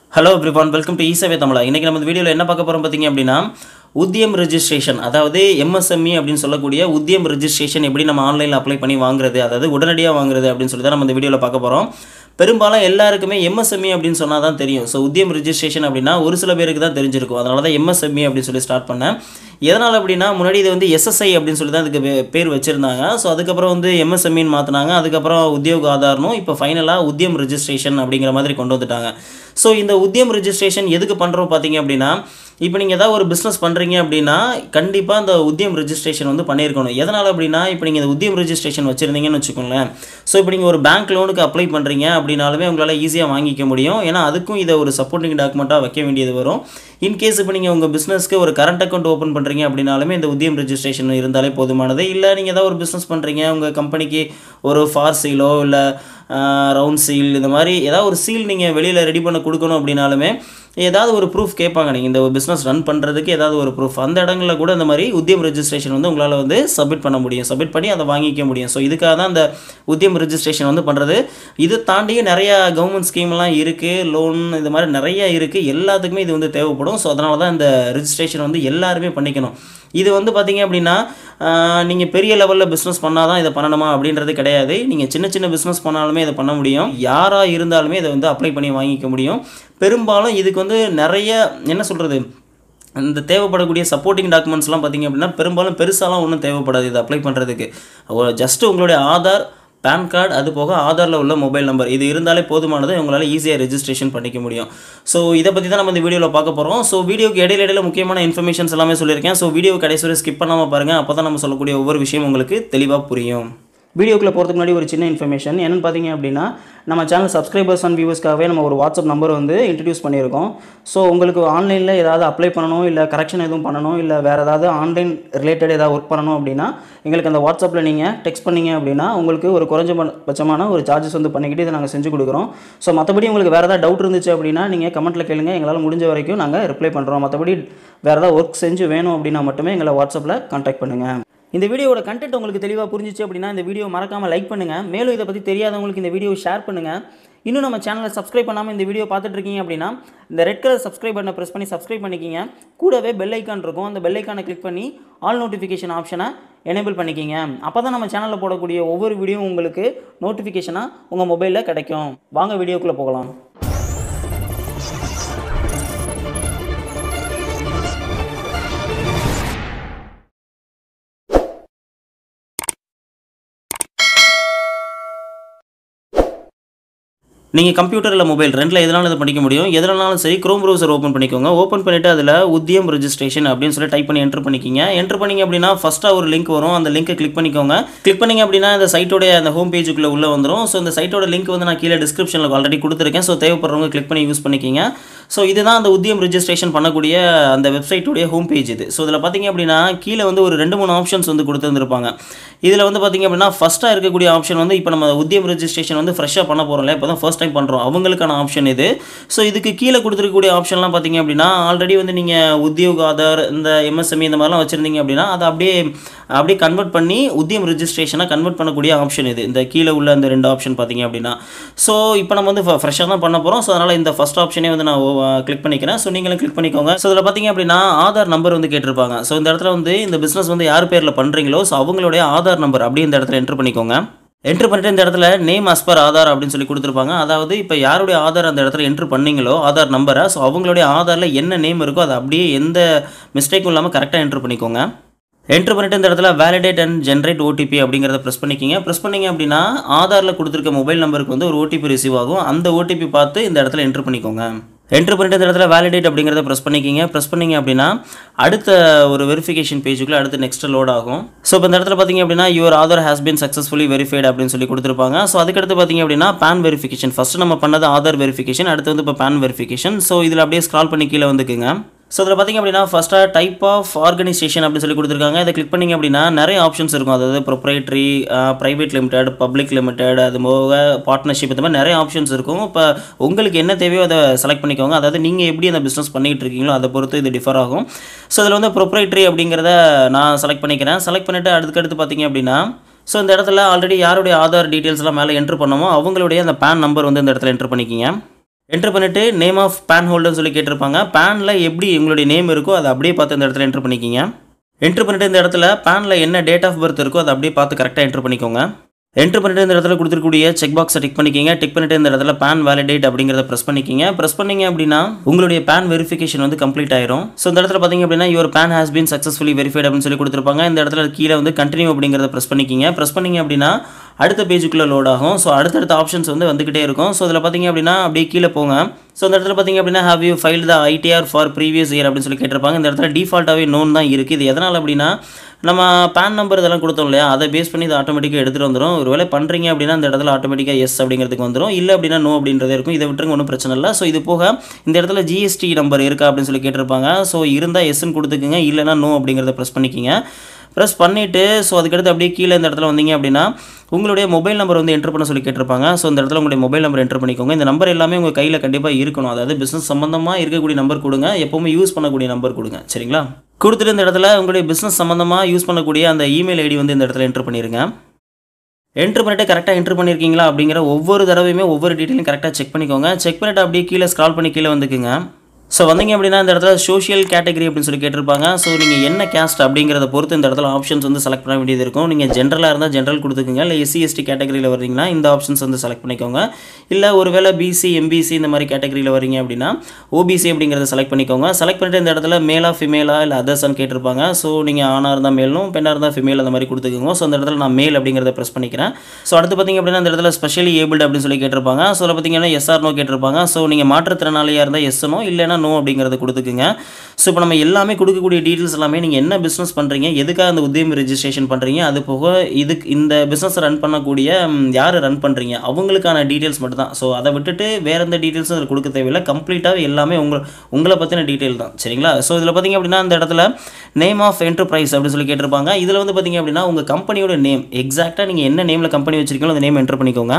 Hello everyone, welcome to eSavvy Tamila. இன்னைக்கு நம்ம இந்த வீடியோல என்ன பார்க்க போறோம் பாத்தீங்க அப்படினா உத்யம் ரெஜிஸ்ட்ரேஷன் அதாவது MSME அப்படினு சொல்லக்கூடிய உத்யம் ரெஜிஸ்ட்ரேஷன் எப்படி நம்ம ஆன்லைன்ல அப்ளை பண்ணி வாங்குறது அதாவது உடனடியா வாங்குறது அப்படினு சொல்லி தான் நம்ம இந்த வீடியோல பார்க்க போறோம். பெரும்பாலும் எல்லாருக்குமே MSME அப்படினு சொன்னா தான் தெரியும். சோ உத்யம் ரெஜிஸ்ட்ரேஷன் அப்படினா ஒரு சில பேருக்கு தான் தெரிஞ்சிருக்கும். அதனால தான் MSME அப்படி சொல்லி ஸ்டார்ட் பண்ணேன். எதனால அப்படினா முன்னாடி இது வந்து SSI அப்படினு சொல்லி தான் இதுக்கு பேர் வச்சிருந்தாங்க. சோ அதுக்கு அப்புறம் வந்து MSME ன்னு மாத்துனாங்க. அதுக்கு அப்புறம் உத்யோக ஆதார்னும் இப்போ ஃபைனலா உத்யம் ரெஜிஸ்ட்ரேஷன் அப்படிங்கிற மாதிரி கொண்டு வந்துட்டாங்க. சோ இந்த உத்யம் ரெஜிஸ்ட்ரேஷன் எதுக்கு பண்றோம் பாத்தீங்க அப்படினா இப்போ நீங்க ஏதாவது ஒரு business பண்றீங்க அப்படினா கண்டிப்பா அந்த உத்யம் ரெஜிஸ்ட்ரேஷன் வந்து பண்ணியிருக்கணும். எதனால அப்படினா இப்போ நீங்க இந்த உத்யம் ரெஜிஸ்ட்ரேஷன் வச்சிருந்தீங்கன்னு வெச்சுக்கோங்களேன். சோ இப்போ நீங்க ஒரு பேங்க் லோனுக்கு அப்ளை பண்றீங்க அப்படினாலுமே உங்களால ஈஸியா வாங்கிக்க முடியும். ஏனா அதுக்கும் இத ஒரு சப்போர்ட்டிங் டாக்குமெண்டா வைக்க வேண்டியது வரும். இன் கேஸ் இப்போ நீங்க உங்க பிசினஸ்க்கு ஒரு கரண்ட் அக்கவுண்ட் ஓபன் பண்றீங்க அப்படினாலுமே இந்த உத்யம் ரெஜிஸ்ட்ரேஷன் இருந்தாலே போதுமானது. இல்ல நீங்க ஏதாவது ஒரு business பண்றீங்க உங்க கம்பெனிக்கு ஒரு ஃபார் சீலோ இல்ல ரவுண்ட் சீல் இந்த மாதிரி ஏதாவது ஒரு சீல் நீங்க வெளியில ரெடி பண்ண கொடுக்கணும் அப்படினாலுமே ஏதாவது ஒரு ப்ரூஃப் கேட்பாங்க. நீங்க இந்த business ரன் பண்றதுக்கு ஏதாவது ஒரு ப்ரூஃப் அந்த இடங்கள்ல கூட இந்த மாதிரி உத்யம் ரெஜிஸ்ட்ரேஷன் வந்து உங்களால வந்து சப்மிட் பண்ண முடியும். சப்மிட் பண்ணி அதை வாங்கிக்க முடியும். சோ இதுக்காக தான் அந்த உத்யம் ரெஜிஸ்ட்ரேஷன் வந்து பண்றது. இது தாண்டி நிறைய கவர்மெண்ட் ஸ்கீம் எல்லாம் இருக்கு. லோன் இந்த மாதிரி நிறைய இருக்கு. எல்லாத்துக்குமே இது வந்து தேவைப்படும். சோ அதனால தான் இந்த ரெஜிஸ்ட்ரேஷன் வந்து எல்லாரும் பண்ணிக்கணும். இது வந்து பாத்தீங்க அப்படினா நீங்க பெரிய லெவல்ல பிசினஸ் பண்ணாதான் இத பண்ணணுமா அப்படின்றது கிடையாது. நீங்க சின்ன சின்ன பிசினஸ் பண்ணாலுமே இத பண்ண முடியும். யாரா இருந்தாலுமே இத வந்து அப்ளை பண்ணி வாங்கிக்க முடியும். பெரும்பாலும் இதுக்கு வந்து நிறைய என்ன சொல்றது இந்த தேவைப்படக்கூடிய சப்போர்ட்டிங் டாக்குமெண்ட்ஸ்லாம் பாத்தீங்க அப்படினா பெரும்பாலும் பெருசாலாம் ஒண்ணும் தேவைப்படாது இத அப்ளை பண்றதுக்கு. ஜஸ்ட் உங்களுடைய ஆதார் PAN கார்டு அது போக ஆதார்ல உள்ள மொபைல் நம்பர் இது இருந்தாலே போதுமானது. உங்களால ஈஸியா ரெஜிஸ்ட்ரேஷன் பண்ணிக்க முடியும். சோ இத பத்தி தான் நம்ம இந்த வீடியோல பார்க்க போறோம். சோ வீடியோக்கு இடையில முக்கியமான இன்ஃபர்மேஷன்ஸ் எல்லாமே சொல்லிருக்கேன். சோ வீடியோ கடைசி வரை ஸ்கிப் பண்ணாம பாருங்க. அப்பதான் நம்ம சொல்லக்கூடிய ஒவ்வொரு விஷயம் உங்களுக்கு தெளிவா புரியும். வீடியோக்குள்ள போறதுக்கு முன்னாடி ஒரு சின்ன இன்ஃபர்மேஷன் என்னன்னு பாத்தீங்க அப்படினா நம்ம சேனல் சப்ஸ்கிரைபர்ஸ் அண்ட் வியூவர்ஸ்க்காகவே நம்ம ஒரு வாட்ஸ்அப் நம்பர் வந்து இன்ட்ரோ듀ce பண்ணியிருக்கோம். சோ உங்களுக்கு ஆன்லைன்ல ஏதாவது அப்ளை பண்ணனும் இல்ல கரெக்ஷன் எதுவும் பண்ணனும் இல்ல வேற ஏதாவது ஆன்லைன் ரிலேட்டட் ஏதாவது வர்க் பண்ணனும் அப்படினா எங்களுக்கு அந்த வாட்ஸ்அப்ல நீங்க டெக்ஸ்ட் பண்ணீங்க அப்படினா உங்களுக்கு ஒரு குறைஞ்சபட்சமான ஒரு சார்ஜஸ் வந்து பண்ணிக்கிட்டு இத நாங்க செஞ்சு கொடுக்கிறோம். சோ மத்தபடி உங்களுக்கு வேற ஏதாவது டவுட் இருந்துச்சு அப்படினா நீங்க கமெண்ட்ல கேளுங்க. எங்களால முடிஞ்ச வரைக்கும் நாங்க ரிப்ளை பண்றோம். மத்தபடி வேற ஏதாவது வர்க் செஞ்சு வேணும் அப்படினா மட்டுமே எங்களை வாட்ஸ்அப்ல கான்டாக்ட் பண்ணுங்க. இந்த வீடியோவோட கண்டென்ட் உங்களுக்கு தெளிவா புரிஞ்சிச்சு அப்படினா இந்த வீடியோ மறக்காம லைக் பண்ணுங்க. மேலும் இத பத்தி தெரியாதவங்களுக்கு இந்த வீடியோ ஷேர் பண்ணுங்க. இன்னும் நம்ம சேனலை சப்ஸ்கிரைப் பண்ணாம இந்த வீடியோ பார்த்துட்டு இருக்கீங்க அப்படினா இந்த ரெட் கலர் சப்ஸ்கிரைப் பட்டனை பிரஸ் பண்ணி சப்ஸ்கிரைப் பண்ணிக்கங்க. கூடவே பெல் ஐகான் இருக்கும். அந்த பெல் ஐகானை கிளிக் பண்ணி ஆல் நோட்டிஃபிகேஷன் ஆப்ஷனை எனேபிள் பண்ணிக்கங்க. அப்பதான் நம்ம சேனல்ல போடக்கூடிய ஒவ்வொரு வீடியோ உங்களுக்கு நோட்டிஃபிகேஷனா உங்க மொபைல்ல கிடைக்கும். வாங்க வீடியோக்குள்ள போகலாம். நீங்க கம்ப்யூட்டர் இல்ல மொபைல் ரெண்டுல எதனால இத பண்ணிக்க முடியும். எதனாலும் சரி Chrome browser ஓபன் பண்ணிக்கோங்க. ஓபன் பண்ணிட்டு அதுல உத்யம் ரெஜிஸ்ட்ரேஷன் அப்படினு சொல்லி டைப் பண்ணி என்டர் பண்ணிக்கங்க. என்டர் பண்ணீங்க அப்படினா ஃபர்ஸ்டா ஒரு லிங்க் வரும். அந்த லிங்கை கிளிக் பண்ணிக்கோங்க. கிளிக் பண்ணீங்க அப்படினா இந்த சைட்டோட அந்த ஹோம் பேஜுக்குள்ள உள்ள வந்துரும். சோ இந்த சைட்டோட லிங்க் வந்து நான் கீழ டிஸ்கிரிப்ஷன்ல ஆல்ரெடி கொடுத்திருக்கேன். சோ தேவைப்படுறவங்க கிளிக் பண்ணி யூஸ் பண்ணிக்கங்க. சோ இதுதான் அந்த உத்யம் ரெஜிஸ்ட்ரேஷன் பண்ணக்கூடிய அந்த வெப்சைட்டோட ஹோம் பேஜ் இது. சோ இதல பாத்தீங்க அப்படினா கீழ வந்து ஒரு 2-3 ஆப்ஷன்ஸ் வந்து கொடுத்திருப்பாங்க. இதுல வந்து பாத்தீங்க அப்படினா ஃபர்ஸ்டா இருக்கக்கூடிய ஆப்ஷன் வந்து இப்போ நம்ம உத்யம் ரெஜிஸ்ட்ரேஷன் வந்து ஃப்ரெஷா பண்ண போறோம்ல. இப்போதான் ஃபர்ஸ்ட் டைம் பண்றோம். அவங்களுக்கான ஆப்ஷன் இது. சோ இதுக்கு கீழ கொடுத்திருக்கக்கூடிய ஆப்ஷன்லாம் பாத்தீங்க அப்படினா ஆல்ரெடி வந்து நீங்க உத்யோக ஆதார் இந்த MSME இந்த மாதிரிலாம் வச்சிருந்தீங்க அப்படினா அத அப்படியே கன்வர்ட் பண்ணி உத்யம் ரெஜிஸ்ட்ரேஷனா கன்வர்ட் பண்ணக்கூடிய ஆப்ஷன் இது. இந்த கீழ உள்ள அந்த ரெண்டு ஆப்ஷன் பாத்தீங்க அப்படினா சோ இப்போ நம்ம வந்து ஃப்ரெஷா தான் பண்ண போறோம். சோ அதனால இந்த ஃபர்ஸ்ட் ஆப்ஷனே வந்து நான் கிளிக் பண்ணிக்கிறேன். சோ நீங்களும் கிளிக் பண்ணிக்கோங்க. சோ இதல பாத்தீங்க அப்படினா ஆதார் நம்பர் வந்து கேட்டிருப்பாங்க. சோ இந்த இடத்துல வந்து இந்த பிசினஸ் வந்து யார் பேர்ல பண்றீங்களோ சோ அவங்களுடைய ஆதார் நம்பர் அப்படியே இந்த இடத்துல என்டர் பண்ணிக்கோங்க. என்டர் பண்ணிட்டு இந்த இடத்துல நேம் as per ஆதார் அப்படின்னு சொல்லி கொடுத்திருப்பாங்க. அதாவது இப்போ யாருடைய ஆதார் அந்த இடத்துல என்டர் பண்ணீங்களோ ஆதார் நம்பரை சோ அவங்களுடைய ஆதார்ல என்ன நேம் இருக்கோ அது அப்படியே எந்த மிஸ்டேக்கும் இல்லாம கரெக்ட்டா என்டர் பண்ணிக்கோங்க. என்டர் பண்ணிட்டு இந்த இடத்துல வேலிடேட் அண்ட் ஜெனரேட் OTP அப்படிங்கறத பிரஸ் பண்ணிக்கங்க. பிரஸ் பண்ணீங்க அப்படினா ஆதார்ல கொடுத்திருக்க மொபைல் நம்பருக்கு வந்து ஒரு OTP ரிசீவ் ஆகும். அந்த OTP பார்த்து இந்த இடத்துல என்டர் பண்ணிக்கோங்க. என்டர் பண்ணிட்டு இந்த இடத்துல வேலிடேட் அப்படிங்கறத பிரஸ் பண்ணிக்கங்க. பிரஸ் பண்ணீங்க அப்படினா அடுத்த ஒரு வெரிஃபிகேஷன் பேஜுக்குள்ள அடுத்து நெக்ஸ்ட் லோட் ஆகும். சோ இப்போ இந்த இடத்துல பாத்தீங்க அப்படினா your Aadhaar has been successfully verified அப்படினு சொல்லி கொடுத்திருப்பாங்க. சோ அதுக்கு அடுத்து பாத்தீங்க அப்படினா PAN வெரிஃபிகேஷன். ஃபர்ஸ்ட் நம்ம பண்ணது ஆதார் வெரிஃபிகேஷன். அடுத்து வந்து இப்போ PAN வெரிஃபிகேஷன். சோ இதுல அப்படியே ஸ்க்ரால் பண்ணி கீழ வந்துக்குங்க. சோ இதல பாத்தீங்க அப்படினா ஃபர்ஸ்டா டைப் ஆஃப் ஆர்கனைசேஷன் அப்படி சொல்லி கொடுத்திருக்காங்க. இத கிளிக் பண்ணீங்க அப்படினா நிறைய ஆப்ஷன்ஸ் இருக்கும். அதாவது proprietary, private limited, public limited, அது போக பார்ட்னர்ஷிப் இந்த மாதிரி நிறைய ஆப்ஷன்ஸ் இருக்கும். இப்போ உங்களுக்கு என்ன தேவையோ அதை செலக்ட் பண்ணிக்கோங்க. அதாவது நீங்க எப்படி அந்த பிசினஸ் பண்ணிட்டு இருக்கீங்களோ அதை பொறுத்து இது டிஃபர் ஆகும். சோ இதுல வந்து ப்ரொப்ரைட்டரி அப்படிங்கறத நான் செலக்ட் பண்ணிக்கிறேன். செலக்ட் பண்ணிட்டு அடுத்து பாத்தீங்க அப்படினா சோ இந்த இடத்துல ஆல்ரெடி யாருடைய ஆதார் டீடைல்ஸ் எல்லாம் மேலே என்டர் பண்ணோமோ அவங்களுடைய அந்த PAN நம்பர் வந்து இந்த இடத்துல என்டர் பண்ணிக்கங்க. என்ட்ரு பண்ணிவிட்டு நேம் ஆஃப் பேன் ஹோல்டர்னு சொல்லி கேட்டிருப்பாங்க. பேனில் எப்படி உங்களுடைய நேம் இருக்கோ அதை அப்படியே பார்த்து இந்த இடத்துல என்ட்ரு பண்ணிக்கிங்க. என்ட்ரு பண்ணிட்டு இந்த இடத்துல பேனில் என்ன டேட் ஆஃப் பர்த் இருக்கோ அதை அப்படியே பார்த்து கரெக்டாக என்ட்ரு பண்ணிக்கோங்க. என்ட்ரு பண்ணிட்டு இந்த இடத்துல கொடுத்துருக்கூடிய செக் பாக்ஸை டிக் பண்ணிக்கிங்க. டிக் பண்ணிட்டு இந்த இடத்துல பேன் வேலிடேட் அப்படிங்கிறத ப்ரெஸ் பண்ணிக்கிங்க. ப்ரெஸ் பண்ணிங்க அப்படின்னா உங்களுடைய பேன் வெரிஃபிகேஷன் வந்து கம்ப்ளீட் ஆயிரும். ஸோ இந்த இடத்துல பார்த்தீங்க அப்படின்னா your PAN has been successfully verified அப்படின்னு சொல்லி கொடுத்துருப்பாங்க. இந்த இடத்துல கீழே வந்து கண்டினியூ அப்படிங்கிறத ப்ரெஸ் பண்ணிக்கிங்க. ப்ரெஸ் பண்ணிங்க அப்படின்னா அடுத்த பேஜுக்குள்ளே லோட் ஆகும். ஸோ அடுத்தடுத்த ஆப்ஷன்ஸ் வந்து வந்துகிட்டே இருக்கும். ஸோ இதில் பார்த்தீங்க அப்படின்னா அப்படியே கீழே போங்க. ஸோ இந்த இடத்துல பார்த்தீங்க அப்படின்னா have you file the ITR for previous year அப்படின்னு சொல்லி கேட்டிருப்பாங்க. இந்த இடத்துல டிஃபால்ட்டாகவே நோன் தான் இருக்குது. இது எதனால் அப்படின்னா நம்ம பேன் நம்பர் இதெல்லாம் கொடுத்தோம் இல்லையா, அதை பேஸ் பண்ணி இது ஆட்டோமேட்டிக்காக எடுத்துகிட்டு வந்துடும். ஒரு வேலை பண்ணுறீங்க அப்படின்னா இந்த இடத்துல ஆட்டோமேட்டிக்காக எஸ் அப்படிங்கிறதுக்கு வந்துடும். இல்லை அப்படின்னா நோ அப்படின்றதே இருக்கும். இதை விட்டுருங்க, ஒன்றும் பிரச்சனை இல்லை. ஸோ இது போக இந்த இடத்துல GST நம்பர் இருக்கா அப்படின்னு சொல்லி கேட்டிருப்பாங்க. ஸோ இருந்தால் எஸ்ன்னு கொடுத்துக்குங்க, இல்லைனா நோ அப்படிங்கிறத ப்ரெஸ் பண்ணிக்கிங்க. ப்ரெஸ் பண்ணிவிட்டு ஸோ அதுக்கடுத்து அப்படியே கீழே இந்த இடத்துல வந்தீங்க அப்படின்னா உங்களுடைய மொபைல் நம்பர் வந்து என்ட்ரு பண்ண சொல்லி கேட்டிருப்பாங்க. ஸோ இந்த இடத்துல உங்களுடைய மொபைல் நம்பர் என்ட்ரு பண்ணிக்கோங்க. இந்த நம்பர் எல்லாமே உங்கள் கையில் கண்டிப்பாக இருக்கணும். அதாவது பிஸ்னஸ் சம்மந்தமாக இருக்கக்கூடிய நம்பர் கொடுங்க, எப்போவுமே யூஸ் பண்ணக்கூடிய நம்பர் கொடுங்க, சரிங்களா? கொடுத்துட்டு இந்த இடத்துல உங்களுடைய பிஸ்னஸ் சம்மந்தமாக யூஸ் பண்ணக்கூடிய அந்த இமெயில் ஐடி வந்து இந்த இடத்துல என்ட்ரு பண்ணிடுங்க. என்ட்ரு பண்ணிவிட்டு கரெக்டாக என்ட்ரு பண்ணியிருக்கீங்களா அப்படிங்கிற ஒவ்வொரு தடவையுமே ஒவ்வொரு டீட்டெயிலும் கரெக்டாக செக் பண்ணிக்கோங்க. செக் பண்ணிவிட்டு அப்படியே கீழே ஸ்க்ரால் பண்ணி கீழே வந்துக்குங்க. ஸோ வந்தீங்க அப்படின்னா இந்த இடத்துல சோஷியல் கேட்டகரி அப்படின்னு சொல்லி கேட்டிருப்பாங்க. ஸோ நீங்கள் என்ன கேஸ்ட் அப்படிங்கிறத பொறுத்து இந்த இடத்துல ஆப்ஷன்ஸ் வந்து செலக்ட் பண்ண வேண்டியது இருக்கும். நீங்கள் ஜென்ரலாக இருந்தால் ஜென்ரல் கொடுத்துக்குங்க. இல்லை SC/ST கேட்டகரியில் வரீங்கன்னா இந்த ஆப்ஷன்ஸ் வந்து செலக்ட் பண்ணிக்கோங்க. இல்லை ஒருவேளை BC MBC இந்த மாதிரி கேட்டகரியில் வரீங்க அப்படின்னா OBC அப்படிங்கிறத செலக்ட் பண்ணிக்கோங்க. செலக்ட் பண்ணிட்டு இந்த இடத்துல மேலா ஃபிமேலா இல்லை அதர்ஸ்ன்னு கேட்டிருப்பாங்க. ஸோ நீங்கள் ஆணாக இருந்தால் மேலும் பெண்ணாக இருந்தால் ஃபிமேல் அந்த மாதிரி கொடுத்துக்கோங்க. ஸோ அந்த இடத்துல நான் மேல் அப்படிங்கிறத ப்ரெஸ் பண்ணிக்கிறேன். ஸோ அடுத்து பார்த்தீங்க அப்படின்னா இந்த இடத்துல ஸ்பெஷலி ஏபிள்டு அப்படின்னு சொல்லி கேட்டிருப்பாங்க. ஸோ அதில் பார்த்தீங்கன்னா SR நோ கேட்டிருப்பாங்க. ஸோ நீங்கள் மாற்றுத்திறனாளியாக இருந்தால் எஸ்னோ இல்லைனா நோ அப்படிங்கிறத கொடுத்துக்குங்க. ஸோ இப்போ நம்ம எல்லாமே கொடுக்கக்கூடிய டீட்டெயில்ஸ் எல்லாமே நீங்கள் என்ன பிஸ்னஸ் பண்ணுறீங்க, எதுக்காக அந்த உத்தியம் ரெஜிஸ்ட்ரேஷன் பண்ணுறீங்க, அது போக இதுக்கு இந்த பிஸ்னஸ் ரன் பண்ணக்கூடிய யார் ரன் பண்ணுறீங்க அவங்களுக்கான டீட்டெயில்ஸ் மட்டும் தான். ஸோ அதை விட்டுட்டு வேறு எந்த டீட்டெயில்ஸும் அதில் கொடுக்க தேவையில்லை. கம்ப்ளீட்டாக எல்லாமே உங்களை பற்றின டீட்டெயில் தான், சரிங்களா? ஸோ இதில் பார்த்தீங்க அப்படின்னா இந்த இடத்துல நேம் ஆஃப் என்டர்பிரைஸ் அப்படின்னு சொல்லி கேட்டிருப்பாங்க. இதில் வந்து பார்த்தீங்க அப்படின்னா உங்கள் கம்பெனியோட நேம் எக்ஸாக்டாக நீங்கள் என்ன நேமில் கம்பெனி வச்சிருக்கீங்களோ அந்த நேம் என்டர் பண்ணிக்கோங்க.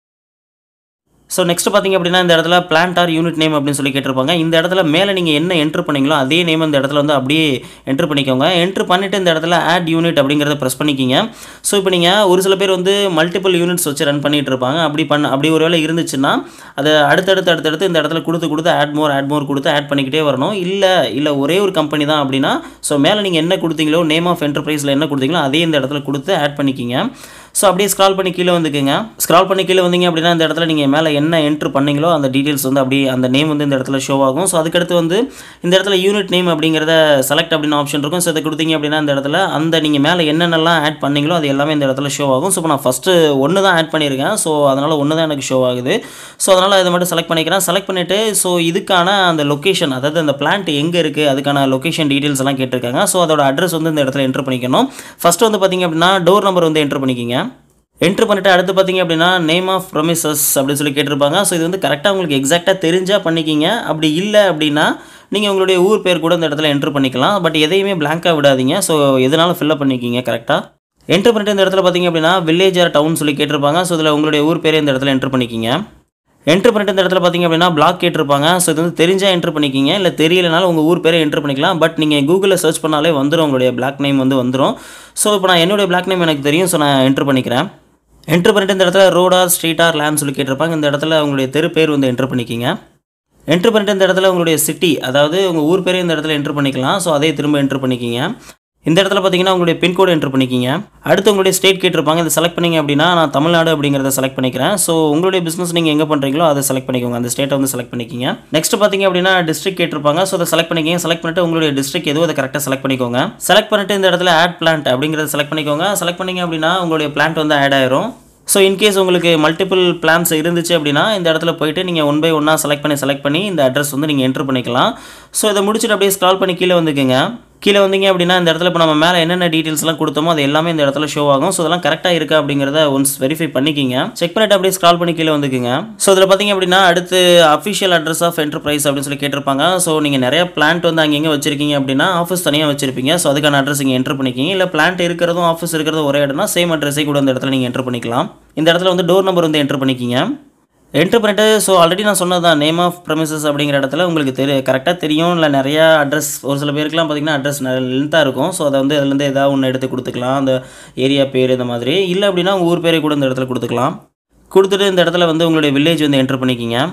ஸோ நெக்ஸ்ட் பார்த்தீங்க அப்படின்னா இந்த இடத்துல பிளான்ட் ஆர் யூனிட் நேம் அப்படின்னு சொல்லி கேட்டிருப்பாங்க. இந்த இடத்துல மேலே நீங்கள் என்ன என்ட்ரு பண்ணீங்களோ அதே நேம் இந்த இடத்துல வந்து அப்படியே என்ட்ரு பண்ணிக்கோங்க. என்ட்ரு பண்ணிவிட்டு இந்த இடத்துல ஆட் யூனிட் அப்படிங்கிறத ப்ரெஸ் பண்ணிக்கிங்க. ஸோ இப்போ நீங்கள் ஒரு சில பேர் வந்து மல்டிபிள் யூனிட்ஸ் வச்சு ரன் பண்ணிகிட்டு இருப்பாங்க. அப்படி ஒரு வேளை இருந்துச்சுன்னா அதை அடுத்தடுத்து இந்த இடத்துல கொடுத்து ஆட் மோர் கொடுத்து ஆட் பண்ணிக்கிட்டே வரணும். இல்லை ஒரே ஒரு கம்பெனி தான் அப்படின்னா ஸோ மேலே நீங்கள் என்ன கொடுத்தீங்களோ நேம் ஆஃப் என்டர்பிரைஸில் என்ன கொடுத்தீங்களோ அதே இந்த இடத்துல கொடுத்து ஆட் பண்ணிக்கிங்க. ஸோ அப்படியே ஸ்க்ரால் பண்ணி கீழே வந்துக்குங்க. ஸ்க்ரால் பண்ணி கீழே வந்தீங்க அப்படின்னா இந்த இடத்துல நீங்கள் மேலே என்ன என்ட்ரு பண்ணீங்களோ அந்த டீட்டெயில்ஸ் வந்து அப்படியே அந்த நேம் வந்து இந்த இடத்துல ஷோ ஆகும். ஸோ அதுக்கடுத்து வந்து இந்த இடத்துல யூனிட் நேம் அப்படிங்கிறத செலக்ட் அப்படின்னு ஆப்ஷன் இருக்கும். ஸோ அதை கொடுத்தீங்க அப்படின்னா இந்த இடத்துல அந்த நீங்கள் மேலே என்னென்னலாம் ஆட் பண்ணீங்களோ அது எல்லாமே இந்த இடத்துல ஷோ ஆகும். ஸோ இப்போ நான் ஃபஸ்ட்டு ஒன்று தான் ஆட் பண்ணியிருக்கேன். ஸோ அதனால் ஒன்று தான் எனக்கு ஷோ ஆகுது. ஸோ அதனால் இதை மட்டும் செலக்ட் பண்ணிக்கிறேன். செலக்ட் பண்ணிவிட்டு ஸோ இதுக்கான அந்த லொக்கேஷன், அதாவது அந்த பிளான்ட் எங்கே இருக்குது அதுக்கான லொக்கேஷன் டீட்டெயில்ஸ் எல்லாம் கேட்டிருக்காங்க. ஸோ அதோட அட்ரஸ் வந்து இந்த இடத்துல என்ட்ரு பண்ணிக்கணும். ஃபஸ்ட்டு வந்து பார்த்தீங்க அப்படின்னா டோர் நம்பர் வந்து என்ட்ரு பண்ணிக்கிங்க. என்ட்ரு பண்ணிவிட்டு அடுத்து பார்த்தீங்க அப்படின்னா நேம் ஆஃப் ப்ரொமிசஸ் அப்படின்னு சொல்லி கேட்டிருப்பாங்க. ஸோ இது வந்து கரெக்டாக உங்களுக்கு எக்ஸாக்டாக தெரிஞ்சால் பண்ணிக்கிங்க. அப்படி இல்லை அப்படின்னா நீங்கள் உங்களுடைய ஊர் பேர் கூட இந்த இடத்துல என்ட்ரு பண்ணிக்கலாம். பட் எதையுமே பிளாங்காக விடாதீங்க. ஸோ எதனாலும் ஃபில்லப் பண்ணிக்கிங்க கரெக்டாக. என்ட்ரு பண்ணிட்டு இந்த இடத்துல பார்த்தீங்க அப்படின்னா வில்லேஜ் ஆர் டவுன் சொல்லி கேட்டிருப்பாங்க. ஸோ இதில் உங்களுடைய ஊர் பேரே இந்த இடத்துல என்ட்ரு பண்ணிக்கிங்க. என்ட்ரு பண்ணிட்டு இந்த இடத்துல பார்த்தீங்க அப்படின்னா பிளாக் கேட்டிருப்பாங்க. ஸோ இது வந்து தெரிஞ்சால் என்ட்ரு பண்ணிக்கிங்க, இல்லை தெரியலனாலும் உங்கள் ஊர் பேரை என்ட்ரு பண்ணிக்கலாம். பட் நீங்கள் கூகுளில் சர்ச் பண்ணாலே வந்துடும், உங்களுடைய பிளாக் நேம் வந்து வந்துடும். ஸோ இப்போ நான் என்னுடைய பிளாக் நேம் எனக்கு தெரியும். ஸோ நான் என்ட்ரு பண்ணிக்கிறேன். என்ட்ரு பண்ணிட்டு இந்த இடத்துல ரோடார் ஸ்ட்ரீட்டார் லேண்ட் சொல்லி கேட்டிருப்பாங்க. இந்த இடத்துல உங்களுடைய தெரு பேர் வந்து என்ட்ரு பண்ணிக்கிங்க. என்ட்ரு பண்ணிட்டு இந்த இடத்துல உங்களுடைய சிட்டி, அதாவது உங்கள் ஊர் பேரே இந்த இடத்துல என்ட்ரு பண்ணிக்கலாம். ஸோ அதே திரும்ப என்ட்ரு பண்ணிக்கிங்க. இந்த இடத்துல பார்த்தீங்கன்னா உங்களுடைய பின்கோடு என்ட்ரு பண்ணிக்கிங்க. அடுத்து உங்களுடைய ஸ்டேட் கேட்டிருப்பாங்க. இதை செலக்ட் பண்ணிங்க அப்படின்னா நான் தமிழ்நாடு அப்படிங்கிறத செலக்ட் பண்ணிக்கிறேன். ஸோ உங்களுடைய பிஸ்னஸ் நீங்கள் எங்கே பண்ணுறீங்களோ அதை செலக்ட் பண்ணிக்கோங்க. அந்த ஸ்டேட்டை வந்து செலக்ட் பண்ணிக்கிங்க. நெக்ஸ்ட் பார்த்தீங்க அப்படின்னா டிஸ்ட்ரிக்ட் கேட்டிருப்பாங்க. ஸோ அதை செலக்ட் பண்ணிக்கிங்க. செலக்ட் பண்ணிட்டு உங்களுடைய டிஸ்ட்ரிக்ட் எதுவும் அதை கரெக்டாக செலக்ட் பண்ணிக்கோங்க. செலக்ட் பண்ணிட்டு இந்த இடத்துல ஆட் பிளான்ட் அப்படிங்கிறத செலக்ட் பண்ணிக்கோங்க. செலக்ட் பண்ணிங்க அப்படின்னா உங்களுடைய பிளான்ட் வந்து ஆட் ஆயிரும். ஸோ இன்கேஸ் உங்களுக்கு மல்டிபிள் பிளான்ஸ் இருந்துச்சு அப்படின்னா இந்த இடத்துல போய்ட்டு நீங்கள் 1 by 1 செலக்ட் பண்ணி இந்த அட்ரஸ் வந்து நீங்கள் என்ட்ரு பண்ணிக்கலாம். ஸோ இதை முடிச்சுட்டு அப்படியே ஸ்க்ரால் பண்ணி கீழே வந்துக்குங்க. கீழே வந்தீங்க அப்படின்னா இந்த இடத்துல இப்போ நம்ம மேலே என்னென்ன டீட்டெயில்ஸ்லாம் கொடுத்தோமோ அது எல்லாமே இந்த இடத்துல ஷோ ஆகும். ஸோ அதெல்லாம் கரெக்டாக இருக்கா அப்படிங்கிறத ஒன்ஸ் வெரிஃபை பண்ணிக்கிங்க. செக் பண்ணிட்டு அப்படியே ஸ்க்ரால் பண்ணி கீழே வந்துக்குங்க. ஸோ இதில் பார்த்தீங்க அப்படின்னா அடுத்து அஃபிஷியல் அட்ரஸ் ஆஃப் என்டர்பிரைஸ் அப்படின்னு சொல்லி கேட்டிருப்பாங்க. ஸோ நீங்கள் நிறைய பிளான்ட் வந்து அங்கங்கே வச்சிருக்கீங்க அப்படின்னா ஆஃபீஸ் தனியாக வச்சிருப்பீங்க. ஸோ அதுக்கான அட்ரஸ் இங்கே என்ட்ரு பண்ணிக்கிங்க. இல்லை பிளான்ட் இருக்கிறதும் ஆஃபீஸ் இருக்கிறதும் ஒரே இடம்னா சேம் அட்ரஸே கூட இந்த இடத்துல நீங்கள் என்ட்ரு பண்ணிக்கலாம். இந்த இடத்துல வந்து டோர் நம்பர் வந்து என்ட்ரு பண்ணிக்கிங்க. என்ட்ரு பண்ணிட்டு ஸோ ஆல்ரெடி நான் சொன்னதான் நேம் ஆஃப் ப்ரெமிசஸ் அப்படிங்கிற இடத்துல உங்களுக்கு கரெக்டாக தெரியும். இல்லை நிறையா அட்ரஸ் ஒரு சில பேருக்குலாம் பார்த்திங்கன்னா அட்ரஸ் லென்த்தாக இருக்கும். ஸோ அதை வந்து அதுலேருந்து ஏதாவது ஒன்று எடுத்து கொடுத்துக்கலாம், அந்த ஏரியா பேர் இந்த மாதிரி. இல்லை அப்படின்னா உங்கள் ஊர் பேரை கூட இந்த இடத்துல கொடுத்துக்கலாம். கொடுத்துட்டு இந்த இடத்துல வந்து உங்களுடைய வில்லேஜ் வந்து என்ட்ரு பண்ணிக்கிங்க.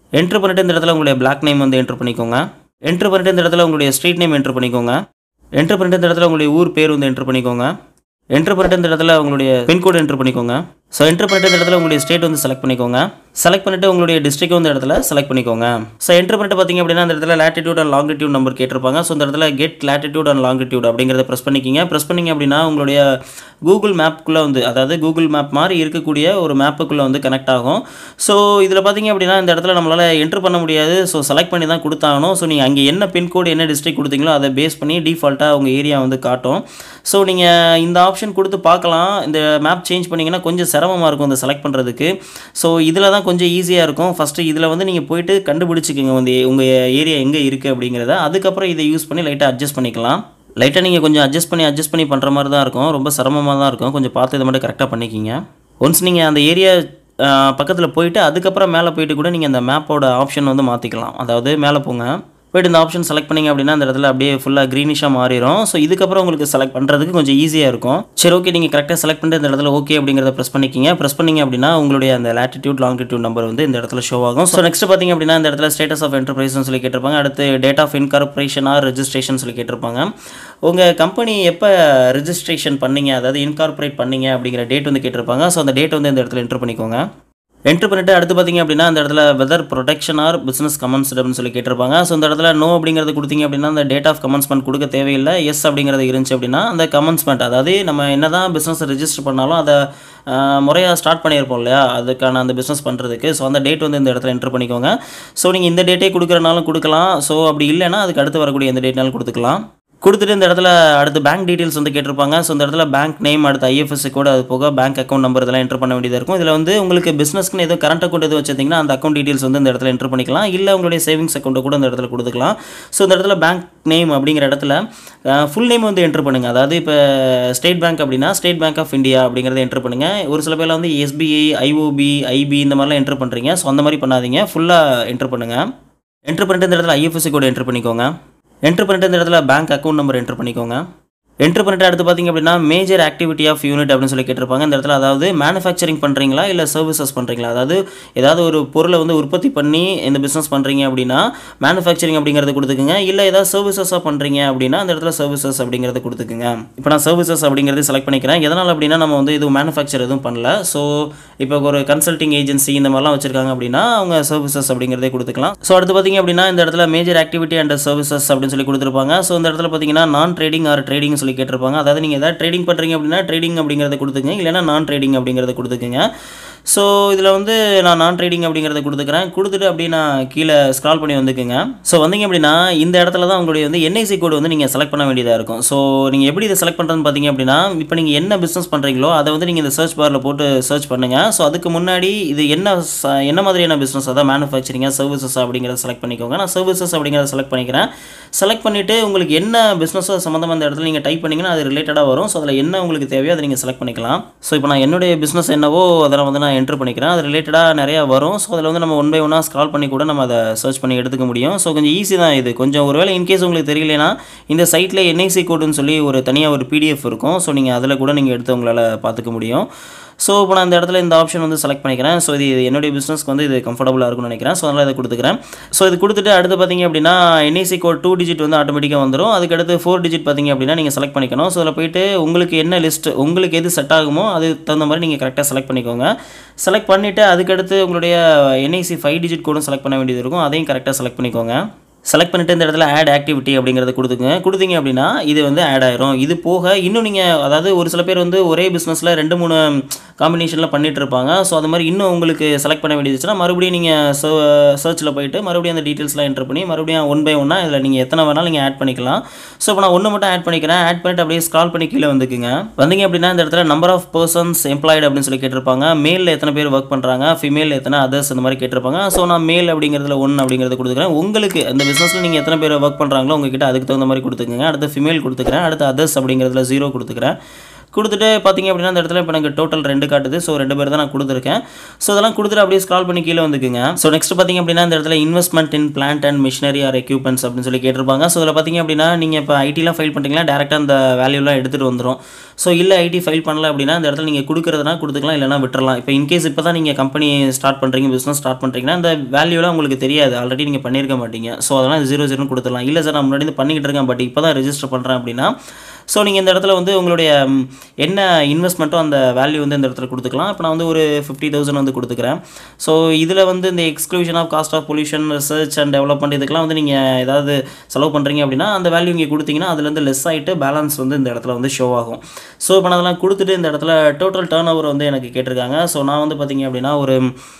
என்ட்ரு பண்ணிட்டு இந்த இடத்துல உங்களுடைய பிளாக் நேம் வந்து என்ட்ரு பண்ணிக்கோங்க. என்ட்ரு பண்ணிட்டு இந்த இடத்துல உங்களுடைய ஸ்ட்ரீட் நேம் என்ட்ரு பண்ணிக்கோங்க. என்ட்ரு பண்ணிட்டு இந்த இடத்துல உங்களுடைய ஊர் பேர் வந்து என்ட்ரு பண்ணிக்கோங்க. என்ட்ரு பண்ணிட்டு இந்த இடத்துல உங்களுடைய பின்கோடு என்ட்ரு பண்ணிக்கோங்க. ஸோ என்ட்ரு பண்ணிட்டு இந்த இடத்துல உங்களுடைய ஸ்டேட் வந்து செலக்ட் பண்ணிக்கோங்க. செலக்ட் பண்ணிட்டு உங்களுடைய டிஸ்ட்ரிக்ட் வந்து இடத்துல செலக்ட் பண்ணிக்கோங்க. ஸோ என்ட்ரு பண்ணிட்டு பார்த்தீங்க அப்படின்னா இந்த இடத்துல லேட்டிடியூட் அண்ட் லாங்கிடியூட் நம்பர் கேட்டிருப்பாங்க. ஸோ இந்த இடத்துல கெட் லேட்டிடியூட் அண்ட் லாங்கிடியூட் அப்படிங்கிறத ப்ரெஸ் பண்ணிக்கிங்க. ப்ரெஸ் பண்ணிங்க அப்படின்னா உங்களுடைய கூகுள் மேப்புக்குள்ளே வந்து, அதாவது கூகுள் மேப் மாதிரி இருக்கக்கூடிய ஒரு மேப்புக்குள்ளே வந்து கனெக்ட் ஆகும். ஸோ இதில் பார்த்தீங்க அப்படின்னா இந்த இடத்துல நம்மளால் என்ட்ரு பண்ண முடியாது. ஸோ செலக்ட் பண்ணி தான் கொடுத்தாகணும். ஸோ நீங்கள் அங்கே என்ன பின்கோடு என்ன டிஸ்ட்ரிக்ட் கொடுத்தீங்களோ அதை பேஸ் பண்ணி டிஃபால்ட்டாக உங்கள் ஏரியா வந்து காட்டும். ஸோ நீங்கள் இந்த ஆப்ஷன் கொடுத்து பார்க்கலாம். இந்த மேப் சேஞ்ச் பண்ணிங்கன்னா கொஞ்சம் சிரமமாக இருக்கும் இந்த செலக்ட் பண்ணுறதுக்கு. ஸோ இதில் தான் கொஞ்சம் ஈஸியாக இருக்கும். ஃபஸ்ட்டு இதில் வந்து நீங்கள் போய்ட்டு கண்டுபிடிச்சிக்கோங்க வந்து உங்கள் ஏரியா எங்கே இருக்குது அப்படிங்கிறத. அதுக்கப்புறம் இதை யூஸ் பண்ணி லைட்டாக அட்ஜஸ்ட் பண்ணிக்கலாம். லைட்டாக நீங்கள் கொஞ்சம் அட்ஜஸ்ட் பண்ணி பண்ணுற மாதிரி தான் இருக்கும். ரொம்ப சிரமமாக தான் இருக்கும். கொஞ்சம் பார்த்து இதை மட்டும் கரெக்டாக பண்ணிக்கிங்க. ஒன்ஸ் நீங்கள் அந்த ஏரியா பக்கத்தில் போயிட்டு அதுக்கப்புறம் மேலே போயிட்டு கூட நீங்கள் அந்த மேப்போட ஆப்ஷன் வந்து மாற்றிக்கலாம். அதாவது மேலே போங்க, போய்ட்டு இந்த ஆப்ஷன் செலக்ட் பண்ணிங்க அப்படின்னா அந்த இடத்துல அப்படியே ஃபுல்லாக க்ரீனிஷாக மாறிடும். ஸோ இதுக்கப்புறம் உங்களுக்கு செலக்ட் பண்ணுறதுக்கு கொஞ்சம் ஈஸியாக இருக்கும். சரி, ஓகே, நீங்கள் கரெக்டாக செலக்ட் பண்ணிட்டு இந்த இடத்துல ஓகே அப்படிங்கிறத ப்ரெஸ் பண்ணிக்கிங்க. ப்ரெஸ் பண்ணிங்க அப்படின்னா உங்களுடைய அந்த லேட்டிடியூட் லாங்கிடியூட் நம்பர் வந்து இந்த இடத்துல ஷோ ஆகும். ஸோ நெக்ஸ்ட் பார்த்தீங்க அப்படின்னா இந்த இடத்துல ஸ்டேட்டஸ் ஆஃப் என்டர்பிரைஸ்னு சொல்லி கேட்டிருப்பாங்க. அடுத்து date of incorporation or registration சொல்லி கேட்டிருப்பாங்க. உங்கள் கம்பெனி எப்போ ரெஜிஸ்ட்ரேஷன் பண்ணீங்க, அதாவது இன்கார்பரேட் பண்ணீங்க அப்படிங்கிற டேட் வந்து கேட்டிருப்பாங்க. ஸோ அந்த டேட் வந்து இந்த இடத்துல என்ட்ரு பண்ணிக்கோங்க. என்ட்ரு பண்ணிட்டு அடுத்து பார்த்தீங்க அப்படின்னா இந்த இடத்துல whether production or business commenced அப்படின்னு சொல்லி கேட்டிருப்பாங்க. ஸோ இந்த இடத்துல நோ அப்படிங்கிறது கொடுத்தீங்க அப்படின்னா அந்த டேட் ஆஃப் கமன்ஸ்மெண்ட் கொடுக்க தேவையில்லை. எஸ் அப்படிங்கிறது இருந்துச்சு அப்படின்னா அந்த கமன்ஸ்மெண்ட், அதாவது நம்ம என்ன தான் பிஸ்னஸ் ரெஜிஸ்டர் பண்ணாலும் அதை முறையாக ஸ்டார்ட் பண்ணியிருப்போம் இல்லையா, அதுக்கான அந்த பிஸ்னஸ் பண்ணுறதுக்கு. ஸோ அந்த டேட் வந்து இந்த இடத்துல என்ட்ரு பண்ணிக்கோங்க. ஸோ நீங்கள் இந்த டேட்டே கொடுக்குறனாலும் கொடுக்கலாம். ஸோ அப்படி இல்லைன்னா அதுக்கு அடுத்து வரக்கூடிய எந்த டேட்னாலும் கொடுத்துக்கலாம். கொடுத்துட்டு இந்த இடத்துல அடுத்து பேங்க் டீட்டெயில்ஸ் வந்து கேட்டிருப்பாங்க. ஸோ இந்த இடத்துல பேங்க் நேம், அடுத்து ஐஎஃப்எஸ்சி கோடு, அது போக பேங்க் அக்கௌண்ட் நம்பர் இதெல்லாம் என்ட்ரு பண்ண வேண்டியதாக இருக்கும். இதில் வந்து உங்களுக்கு பிஸ்னஸ்க்குன்னு ஏதோ கரண்ட் அக்கௌண்ட் எது வச்சிருந்தீங்கன்னா அந்த அக்கௌண்ட் டீட்டெயில்ஸ் வந்து இந்த இடத்துல என்ட்ரு பண்ணிக்கலாம். இல்லை உங்களுடைய சேவிங்ஸ் அக்கௌண்ட்டை கூட இந்த இடத்துல கொடுத்துக்கலாம். ஸோ இந்த இடத்துல பேங்க் நேம் அப்படிங்கிற இடத்துல ஃபுல் நேம் வந்து என்ட்ரு பண்ணுங்கள். அதாவது இப்போ ஸ்டேட் பேங்க் அப்படின்னா ஸ்டேட் பேங்க் ஆஃப் இந்தியா அப்படிங்கிறத என்ட்ரு பண்ணுங்கள். ஒரு சில பேரில் வந்து எஸ்பிஐ, ஐஓபி, ஐபி இந்த மாதிரிலாம் என்ட்ரு பண்ணுறீங்க. ஸோ அந்த மாதிரி பண்ணாதீங்க, ஃபுல்லாக என்ட்ரு பண்ணுங்கள். என்ட்ரு பண்ணிட்டு இந்த இடத்துல ஐஎஃப்எஸ்சி கோடு என்ட்ரு பண்ணிக்கோங்க. என்ட்ரு பண்ணிட்டு இந்த இடத்துல பேங்க் அக்கௌண்ட் நம்பர் என்ட்ரு பண்ணிக்கோங்க. என்ட்ரு பண்ணிட்டு அடுத்து பார்த்தீங்க அப்படின்னா மேஜர் ஆக்டிவிட்டி ஆஃப் யூனிட் அப்படின்னு சொல்லி கேட்டிருப்பாங்க. இந்த இடத்துல அதாவது மேனுஃபேக்சரிங் பண்ணுறீங்களா இல்லை சர்வீசஸ் பண்ணுறீங்களா, அதாவது ஏதாவது ஒரு பொருளை வந்து உற்பத்தி பண்ணி இந்த பிஸ்னஸ் பண்ணுறீங்க அப்படின்னா மேனுஃபேக்சரிங் அப்படிங்கிறத கொடுத்துக்குங்க. இல்லை ஏதாவது சர்வீசஸாக பண்ணுறீங்க அப்படின்னா அந்த இடத்துல சர்வீசஸ் அப்படிங்கிறத கொடுத்துக்குங்க. இப்போ நான் சர்வீசஸ் அப்படிங்கிறது செலக்ட் பண்ணிக்கிறேன். எதனால் அப்படின்னா நம்ம வந்து இது மேனுஃபேக்சர் எதுவும் பண்ணல. ஸோ இப்போ ஒரு கன்சல்டிங் ஏஜென்சி இந்த மாதிரிலாம் வச்சுருக்காங்க அப்படின்னா அவங்க சர்வீசஸ் அப்படிங்கிறதே கொடுத்துக்கலாம். ஸோ அடுத்து பார்த்தீங்க அப்படின்னா இந்த இடத்துல மேஜர் ஆக்டிவிட்டி அண்ட் சர்வீசஸ் அப்படின்னு சொல்லி கொடுத்துருப்பாங்க. ஸோ இந்த இடத்துல பார்த்தீங்கன்னா நான் ட்ரேடிங் ஆர் ட்ரேடிங் சொல்லி கேட்டிருப்பாங்க. அதாவது நீங்கள் ஏதாவது ட்ரேடிங் பண்ணுறீங்க அப்படின்னா ட்ரேடிங் அப்படிங்கிறத கொடுத்துங்க, இல்லைனா நான் ட்ரேடிங் அப்படிங்கிறத கொடுத்துக்குங்க. ஸோ இதில் வந்து நான் ட்ரேடிங் அப்படிங்கிறத கொடுத்துக்கிறேன். கொடுத்துட்டு அப்படியே நான் கீழே ஸ்க்ரால் பண்ணி வந்துக்குங்க. ஸோ வந்தீங்க அப்படின்னா இந்த இடத்துல தான் உங்களுடைய வந்து என்ஐசி கோடு வந்து நீங்கள் செலக்ட் பண்ண வேண்டியதாக இருக்கும். ஸோ நீங்கள் எப்படி இதை செலக்ட் பண்ணுறதுன்னு பார்த்தீங்க அப்படின்னா இப்போ நீங்கள் என்ன பிஸ்னஸ் பண்ணுறீங்களோ அதை வந்து நீங்கள் இந்த சர்ச் பாரில் போட்டு சர்ச் பண்ணுங்கள். ஸோ அதுக்கு முன்னாடி இது என்ன மாதிரியான பிஸ்னஸ், அதாவது மேனுஃபேக்சரிங்காக சர்வீசஸ் அப்படிங்கிறத செலக்ட் பண்ணிக்கோங்க. நான் சர்வீசஸ் அப்படிங்கிறத செலக்ட் பண்ணிக்கிறேன். செலக்ட் பண்ணிவிட்டு உங்களுக்கு என்ன பிஸ்னஸோ சம்மந்தமாக அந்த இடத்துல நீங்கள் டைப் பண்ணிங்கன்னா அது ரிலேட்டடாக வரும். ஸோ அதில் என்ன உங்களுக்கு தேவையோ அதை நீங்கள் செலக்ட் பண்ணிக்கலாம். ஸோ இப்போ நான் என்னுடைய பிஸ்னஸ் என்னவோ அதை வந்து நான் என்ட்ரு பண்ணிக்கிறேன். அது ரிலேட்டடாக நிறையா வரும். ஸோ அதில் வந்து நம்ம ஒன் பை ஒன்னாக ஸ்க்ரால் பண்ணி கூட நம்ம அதை சர்ச் பண்ணி எடுத்துக்க முடியும். ஸோ கொஞ்சம் ஈஸி தான் இது. கொஞ்சம் ஒருவேளை இன்கேஸ் உங்களுக்கு தெரியலனா இந்த சைட்டில் என்ஐசி கோடுன்னு சொல்லி ஒரு தனியாக ஒரு பிடிஎஃப் இருக்கும். ஸோ நீங்கள் அதில் கூட நீங்கள் எடுத்து உங்களால் பார்த்துக்க முடியும். ஸோ இப்போ நான் இந்த இடத்துல இந்த ஆப்ஷன் வந்து செலக்ட் பண்ணிக்கிறேன். ஸோ இது என்னுடைய பிஸ்னஸ்க்கு வந்து இது கம்ஃபர்டபுளாக இருக்கும்னு நினைக்கிறேன். ஸோ அதனால் இதை கொடுத்துக்கிறேன். ஸோ இது கொடுத்துட்டு அடுத்து பார்த்தீங்க அப்படின்னா என்ஐசி கோட் 2 டிஜிட் வந்து ஆட்டோமேட்டிக்காக வந்துடும். அதுக்கடுத்து 4 டிஜிட் பார்த்தீங்க அப்படின்னா நீங்கள் செலக்ட் பண்ணிக்கணும். ஸோ அதில் போய்ட்டு உங்களுக்கு என்ன லிஸ்ட், உங்களுக்கு எது செட் ஆகுமோ அதுக்கு தகுந்த மாதிரி நீங்கள் கரெக்டாக செலக்ட் பண்ணிக்கோங்க. செலக்ட் பண்ணிவிட்டு அதுக்கடுத்து உங்களுடைய என்ஐசி 5 டிஜிட் கோடும் செலக்ட் பண்ண வேண்டியது இருக்கும். அதையும் கரெக்டாக செலக்ட் பண்ணிக்கோங்க. செலக்ட் பண்ணிட்டு இந்த இடத்துல ஆட் ஆக்டிவிட்டி அப்படிங்கிறத கொடுத்தீங்க அப்படின்னா இது வந்து ஆட் ஆயிரும். இது போக இன்னும் நீங்கள், அதாவது ஒரு சில பேர் வந்து ஒரே பிஸ்னஸில் 2-3 காம்பினேஷனில் பண்ணிட்டு இருப்பாங்க. ஸோ அது மாதிரி இன்னும் உங்களுக்கு செலக்ட் பண்ண வேண்டியதுச்சுன்னா மறுபடியும் நீங்கள் சர்ச்சில் போயிட்டு மறுபடியும் அந்த டீட்டெயில்ஸ்லாம் என்ட்ரு பண்ணி மறுபடியும் ஒன் பை ஒன்னாக இதில் நீங்கள் எத்தனை வேணாலும் நீங்கள் ஆட் பண்ணிக்கலாம். ஸோ இப்போ நான் ஒன்று மட்டும் ஆட் பண்ணிக்கிறேன். ஆட் பண்ணிட்டு அப்படியே ஸ்க்ரால் பண்ணி கீழே வந்துக்குங்க. வந்தீங்க அப்படின்னா இந்த இடத்துல நம்பர் ஆஃப் பர்சன்ஸ் எம்ப்ளாய்டு அப்படின்னு சொல்லி கேட்டிருப்பாங்க. மேலில் எத்தனை பேர் ஒர்க் பண்ணுறாங்க, ஃபீமேல் எத்தனை, அதர்ஸ் இந்த மாதிரி கேட்டிருப்பாங்க. ஸோ நான் மேல் அப்படிங்கிறதுல 1 அப்படிங்கிறத கொடுத்துக்கிறேன். உங்களுக்கு அந்த பிஸ்னஸில் நீங்கள் எத்தனை பேர் ஒர்க் பண்ணுறாங்களோ உங்ககிட்ட அதுக்கு தகுந்த மாதிரி கொடுத்துக்கங்க. அடுத்து ஃபீமேல் கொடுத்துக்கிறேன். அடுத்து அதர்ஸ் அப்படிங்கிறதுல 0 கொடுத்துக்கிறேன். கொடுத்துட்டு பார்த்தீங்க அப்படின்னா அந்த இடத்துல இப்போ எனக்கு டோட்டல் 2 காட்டுது. ஸோ 2 பேர் தான் நான் கொடுத்துருக்கேன். ஸோ அதெல்லாம் கொடுத்துட்டு அப்படியே ஸ்க்ரால் பண்ணி கீழே வந்துக்குங்க. ஸோ நெக்ஸ்ட் பார்த்தீங்க அப்படின்னா இந்த இடத்துல investment in plant and machinery or equipments அப்படின்னு சொல்லி கேட்டிருப்பாங்க. ஸோ அதில் பார்த்தீங்க அப்படின்னா நீங்கள் இப்போ ஐடிலாம் ஃபைல் பண்ணிட்டீங்கன்னா டேரெக்டாக அந்த வேல்யூலாம் எடுத்துகிட்டு வந்துடும். ஸோ இல்லை ஐடி ஃபைல் பண்ணல அப்படின்னா இந்த இடத்துல நீங்கள் கொடுக்குறதுனா கொடுத்துக்கலாம், இல்லைனா விட்டுறலாம். இப்போ இன்கேஸ் இப்போ தான் நீங்கள் கம்பெனி ஸ்டார்ட் பண்ணுறீங்க, பிஸ்னஸ் ஸ்டார்ட் பண்ணுறீங்கன்னா அந்த வேல்யூலாம் உங்களுக்கு தெரியாது, ஆல்ரெடி நீங்கள் பண்ணியிருக்க மாட்டீங்க. ஸோ அதெல்லாம் 0 கொடுத்துடலாம். இல்லை சார் நான் முன்னாடி பண்ணிக்கிட்டு இருக்கேன் பட் இப்போ தான் ரெஜிஸ்டர் பண்ணுறேன் அப்படின்னா ஸோ நீங்கள் இந்த இடத்துல வந்து உங்களுடைய என்ன இன்வெஸ்ட்மெண்ட்டோ அந்த வேல்யூ வந்து இந்த இடத்துல கொடுத்துக்கலாம். இப்போ நான் வந்து ஒரு 50,000 கொடுத்துக்கிறேன். ஸோ இதில் வந்து இந்த exclusion of cost of pollution, research and development இதுக்கெல்லாம் வந்து நீங்கள் ஏதாவது செலவு பண்ணுறீங்க அப்படின்னா அந்த வேல்யூ இங்கே கொடுத்தீங்கன்னா அதுலேருந்து லெஸ் ஆகிட்டு பேலன்ஸ் வந்து இந்த இடத்துல வந்து ஷோ ஆகும். ஸோ இப்போ நான் அதெல்லாம் கொடுத்துட்டு இந்த இடத்துல டோட்டல் டர்ன் ஓவர் வந்து எனக்கு கேட்டிருக்காங்க. ஸோ நான் வந்து பார்த்தீங்க அப்படின்னா ஒரு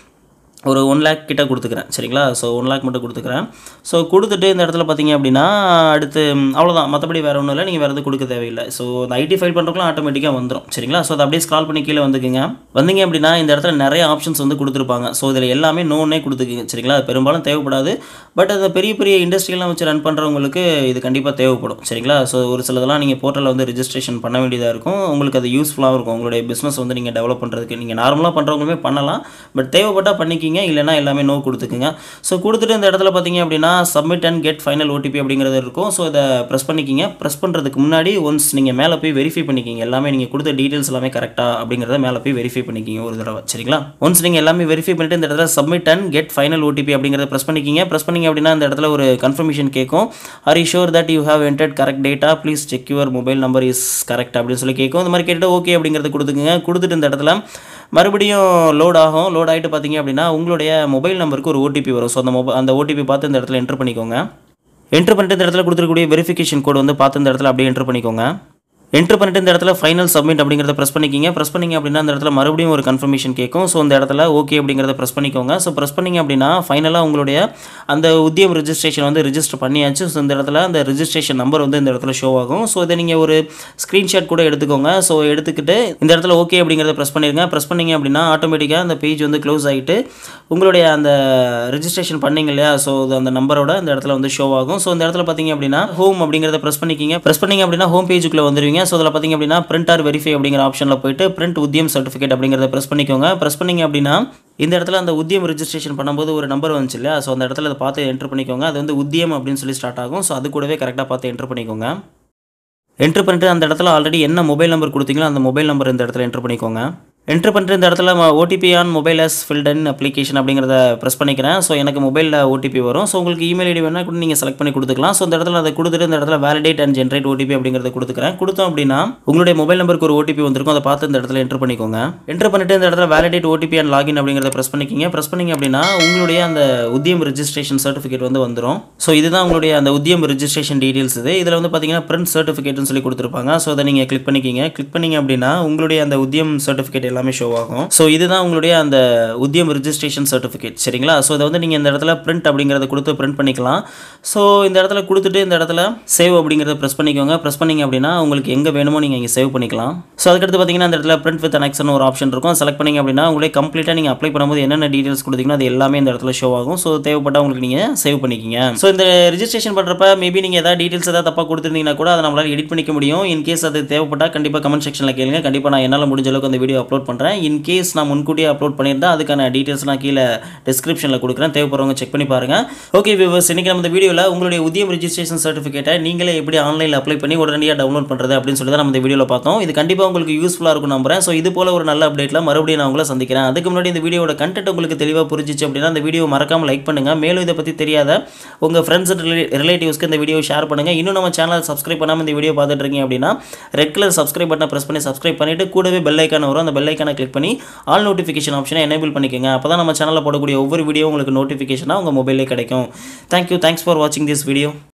1 lakh கிட்ட கொடுத்துக்கிறேன். சரிங்களா? ஸோ 1 lakh மட்டும் கொடுத்துக்கிறேன். ஸோ கொடுத்துட்டு இந்த இடத்துல பார்த்தீங்க அப்படின்னா அடுத்து அவ்வளோதான், மற்றபடி வேறு ஒன்றும் இல்லை, நீங்கள் வேறு எதுவும் கொடுக்க தேவையில்லை. ஸோ அந்த ஐடி ஃபைல் பண்ணுறதுக்குலாம் ஆட்டோமேட்டிக்காக வந்துடும். சரிங்களா? ஸோ அதை அப்படியே ஸ்க்ரால் பண்ணி கீழே வந்தீங்க அப்படின்னா இந்த இடத்துல நிறைய ஆப்ஷன்ஸ் வந்து கொடுத்துருப்பாங்க. ஸோ இதில் எல்லாமே நோனே கொடுத்துக்குங்க. சரிங்களா? அது பெரும்பாலும் தேவைப்படாது. பட் அந்த பெரிய பெரிய இண்டஸ்ட்ரியெலாம் வச்சு ரன் பண்ணுறவங்களுக்கு இது கண்டிப்பாக தேவைப்படும். சரிங்களா? ஸோ ஒரு சிலதெல்லாம் நீங்கள் போர்ட்டலில் வந்து ரிஜிஸ்ட்ரேஷன் பண்ண வேண்டியதாக இருக்கும். உங்களுக்கு அது யூஸ்ஃபுல்லாக இருக்கும். உங்களுடைய பிஸ்னஸ் வந்து நீங்கள் டெவலப் பண்ணுறதுக்கு நீங்கள் நார்மலாக பண்ணுறவங்களுமே பண்ணலாம். பட் தேவைப்பட்டால் பண்ணிக்கிங்க, இல்லைனா எல்லாமே நோ கொடுத்துக்குங்க. ஸோ கொடுத்துட்டு இந்த இடத்துல பார்த்தீங்க அப்படின்னா submit and get final OTP அப்படிங்கிறது இருக்கும். ஸோ இதை ப்ரெஸ் பண்ணிக்கிங்க. ப்ரெஸ் பண்ணுறதுக்கு முன்னாடி ஒன்ஸ் நீங்கள் மேலே போய் வெரிஃபை பண்ணிக்கிங்க, எல்லாமே நீங்கள் கொடுத்த டீட்டெயில்ஸ் எல்லாமே கரெக்டாக அப்படிங்கிறத மேலே போய் வெரிஃபை பண்ணிக்கிங்க ஒரு தடவை. சரிங்களா? ஒன்ஸ் நீங்கள் எல்லாமே வெரிஃபை பண்ணிட்டு இந்த இடத்துல submit and get final OTP அப்படிங்கிறத ப்ரெஸ் பண்ணிக்கிங்க. ப்ரெஸ் பண்ணிங்க அப்படின்னா இந்த இடத்துல ஒரு கன்ஃபர்மேஷன் கேட்கும். Are you sure that you have entered correct data, please check your mobile number is correct அப்படின்னு சொல்லி கேட்கும். இந்த மாதிரி கேட்டுட்டு ஓகே அப்படிங்கிறத கொடுத்துக்குங்க. கொடுத்துட்டு இந்த இடத்துல மறுபடியும் லோட் ஆகும். லோட் ஆகிட்டு பார்த்தீங்க அப்படின்னா உங்களுடைய மொபைல் நம்பருக்கு ஒரு ஓடிபி வரும். ஸோ அந்த ஓடிபி பார்த்து இந்த இடத்துல என்ட்ரு பண்ணிக்கோங்க. என்ட்ரு பண்ணிட்டு இந்த இடத்துல கொடுத்துருக்கக்கூடிய வெரிஃபிகேஷன் கோட் வந்து பார்த்து இந்த இடத்துல அப்படியே என்ட்ரு பண்ணிக்கோங்க. என்ட்ரு பண்ணிட்டு இந்த இடத்துல ஃபைனல் சப்மிட் அப்படிங்கிறத ப்ரெஸ் பண்ணிக்கிங்க. ப்ரெஸ் பண்ணிங்க அப்படின்னா இந்த இடத்துல மறுபடியும் ஒரு கன்ஃபர்மேஷன் கேட்கும். ஸோ இந்த இடத்துல ஓகே அப்படிங்கிறத ப்ரெஸ் பண்ணிக்கோங்க. ஸோ ப்ரெஸ் பண்ணிங்க அப்படின்னா ஃபைனலாக உங்களுடைய அந்த உத்தியம் ரெஜிஸ்ட்ரேஷன் வந்து ரிஜிஸ்டர் பண்ணியாச்சு. ஸோ இந்த இடத்துல அந்த ரெஜிஸ்ட்ரேஷன் நம்பர் வந்து இந்த இடத்துல ஷோ ஆகும். ஸோ இதை நீங்கள் ஒரு ஸ்க்ரீன்ஷாட் கூட எடுத்துக்கோங்க. ஸோ எடுத்துக்கிட்டு இந்த இடத்துல ஓகே அப்படிங்கிறத ப்ரெஸ் பண்ணிடுங்க. ப்ரெஸ் பண்ணிங்க அப்படின்னா ஆட்டோமேட்டிக்காக அந்த பேஜ் வந்து க்ளோஸ் ஆகிட்டு உங்களுடைய அந்த ரெஜிஸ்ட்ரேஷன் பண்ணிங்க இல்லையா, ஸோ அந்த நம்பரோட இந்த இடத்துல வந்து ஷோ ஆகும். ஸோ இந்த இடத்துல பார்த்தீங்க அப்படின்னா ஹோம் அப்படிங்கிறத ப்ரெஸ் பண்ணிக்கிங்க. ப்ரெஸ் பண்ணிங்க அப்படின்னா ஹோம் பேஜுக்குள்ளே வந்துடுவீங்க. ஸோ அதில் பார்த்தீங்க அப்படின்னா பிரிண்ட் ஆர் வெரிஃபை அப்படிங்கிற ஆப்ஷனில் போயிட்டு பிரிண்ட் உத்தியம் சர்டிஃபிகேட் அப்படிங்கிறத ப்ரெஸ் பண்ணிக்கோங்க. ப்ரெஸ் பண்ணிங்க அப்படின்னா இந்த இடத்துல அந்த உத்தியம் ரெஜிஸ்ட்ரேஷன் பண்ணும்போது ஒரு நம்பர் வந்துச்சு இல்லையா, ஸோ அந்த இடத்துல அதை பார்த்து என்ட்ரு பண்ணிக்கோங்க. அது வந்து உத்தியம் அப்படின்னு சொல்லி ஸ்டார்ட் ஆகும். ஸோ அது கூடவே கரெக்டாக பார்த்து என்ட்ரு பண்ணிக்கோங்க. என்ட்ரு பண்ணிட்டு அந்த இடத்துல ஆல்ரெடி என்ன மொபைல் நம்பர் கொடுத்தீங்களோ அந்த மொபைல் நம்பர் இந்த இடத்துல என்ட்ரு பண்ணிக்கோங்க. என்ட்ரு பண்ணிட்டு இந்த இடத்துல OTP on mobile as filled in application அப்படிங்கிறத ப்ரெஸ் பண்ணிக்கிறேன். ஸோ எனக்கு மொபைலில் ஓடிபி வரும். ஸோ உங்களுக்கு இமெயில் ஐடி வேணால் கூட நீங்கள் செலக்ட் பண்ணி கொடுத்துக்கலாம். ஸோ இந்த இடத்துல அதை கொடுத்துட்டு இந்த இடத்துல வேலிடேட் அண்ட் ஜென்ரேட் ஓடிபி அப்படிங்கிறத கொடுத்துக்கிறேன். கொடுத்தோம் அப்படின்னா உங்களுடைய மொபைல் நம்பருக்கு ஒரு ஓடிபி வந்திருக்கும். அதை பார்த்து இந்த இடத்துல என்ட்ரு பண்ணிக்கோங்க. என்ட்ரு பண்ணிட்டு இந்த இடத்துல வேலிடேட் ஓடிபி அண்ட் லாகின் அப்படிங்கிறத ப்ரெஸ் பண்ணிக்கிங்க. ப்ரெஸ் பண்ணிங்க அப்படின்னா உங்களுடைய அந்த உத்தியம் ரெஜிஸ்ட்ரேஷன் சர்டிஃபிகேட் வந்து வந்துடும். ஸோ இதுதான் உங்களுடைய அந்த உத்தியம் ரெஜிஸ்ட்ரேஷன் டீட்டெயில்ஸ். இதில் வந்து பார்த்தீங்கன்னா பிரிண்ட் சர்டிஃபிகேட்னு சொல்லி கொடுத்துருப்பாங்க. ஸோ அதை நீங்கள் கிளிக் பண்ணிக்கிங்க. கிளிக் பண்ணிங்க அப்படின்னா உங்களுடைய அந்த உத்தியம் சர்டிஃபிகேட் எல்லாமே ஷோ ஆகும். ஸோ இதுதான் உங்களுடைய அந்த உத்தியம் ரெஜிஸ்ட்ரேஷன் சர்டிஃபிகேட். சரிங்களா? ஸோ இதை வந்து நீங்கள் இந்த இடத்துல பிரிண்ட் அப்படிங்கிறத கொடுத்து பிரிண்ட் பண்ணிக்கலாம். ஸோ இந்த இடத்துல கொடுத்துட்டு இந்த இடத்துல சேவ் அப்படிங்கிறத ப்ரெஸ் பண்ணிக்கோங்க. ப்ரெஸ் பண்ணிங்க அப்படின்னா உங்களுக்கு எங்கே வேணுமோ நீங்கள் இங்கே சேவ் பண்ணிக்கலாம். ஸோ அதுக்கடுத்து பார்த்தீங்கன்னா இந்த இடத்துல பிரிண்ட் வித் அனெக்ஷன் ஒரு ஆப்ஷன் இருக்கும். செலக்ட் பண்ணிங்க அப்படின்னா உங்களே கம்ப்ளீட்டாக நீங்கள் அப்ளை பண்ணும்போது என்னென்ன டீட்டெயில்ஸ் கொடுத்தீங்கன்னா அது எல்லாமே இந்த இடத்துல ஷோ ஆகும். ஸோ தேவைப்பட்டால் உங்களுக்கு நீங்கள் சேவ் பண்ணிக்கிங்க. ஸோ இந்த ரெஜிஸ்ட்ரேஷன் பண்ணுறப்ப மேபி நீங்கள் ஏதாவது டீட்டெயில்ஸ் ஏதாவது தப்பாக கொடுத்துருந்தீங்கன்னா கூட அதை நம்மளால் எடிட் பண்ணிக்க முடியும். இன்கேஸ் அது தேவைப்பட்டால் கண்டிப்பாக கமெண்ட் செக்ஷனில் கேளுங்க. கண்டிப்பாக நான் என்னால் முடிஞ்ச அளவுக்கு அந்த வீடியோ அப்லோட் பண்ணுறேன். இன்கேஸ் நான் முன்கூட்டியே அப்லோட் பண்ணியிருந்தா அதுக்கான டீட்டெயில்ஸ் நான் கீழே டிஸ்கிரிப்ஷனில் கொடுக்குறேன். தேவைப்படுறவங்க செக் பண்ணி பாருங்கள். ஓகே வியூவர்ஸ், இன்றைக்கி நம்ம இந்த வீடியோவில் உங்களுடைய உத்தியம் ரெஜிஸ்ட்ரேஷன் சர்டிஃபிகேட்டை நீங்களே எப்படி ஆன்லைனில் அப்ளை பண்ணி உடனடியாக டவுன்லோட் பண்ணுறது அப்படின்னு சொல்லி தான் நம்ம இந்த வீடியோவில் பார்த்தோம். இது கண்டிப்பாக உங்களுக்கு யூஸ்ஃபுல்லாக இருக்கும் நம்புறேன். ஸோ இது போல ஒரு நல்ல அப்டேட்டில் மறுபடியும் நான் உங்களை சந்திக்கிறேன். அதுக்கு முன்னாடி இந்த வீடியோட கண்டென்ட் உங்களுக்கு தெளிவாக புரிஞ்சிச்சு அப்படின்னா இந்த வீடியோ மறக்காமல் லைக் பண்ணுங்கள். மேலும் இதை பற்றி தெரியாத உங்கள் ஃப்ரெண்ட்ஸ் அண்ட் ரிலேட்டிவ்ஸ்க்கு இந்த வீடியோ ஷேர் பண்ணுங்கள். இன்னும் நம்ம சேனல் சப்ஸ்கிரைப் பண்ணாமல் இந்த வீடியோ பார்த்துட்டு இருக்கீங்க அப்படின்னா ரெட் கலர் சப்ஸ்கிரைப் பட்டனை ப்ரெஸ் பண்ணி சப்ஸ்கிரைப் பண்ணிவிட்டு கூடவே பெல் ஐக்கான வரும். அந்த பெல் ஐக்கானை கிளிக் பண்ணி ஆல் நோட்டிஃபிகேஷன் ஆப்ஷனை எனேபிள் பண்ணிக்கோங்க. அப்போ தான் நம்ம சேனலில் போடக்கூடிய ஒவ்வொரு வீடியோ உங்களுக்கு நோட்டிஃபிகேஷனாக உங்கள் மொபைலே கிடைக்கும். தேங்க்யூ. தேங்க்ஸ் ஃபார் வாட்சிங் திஸ் வீடியோ.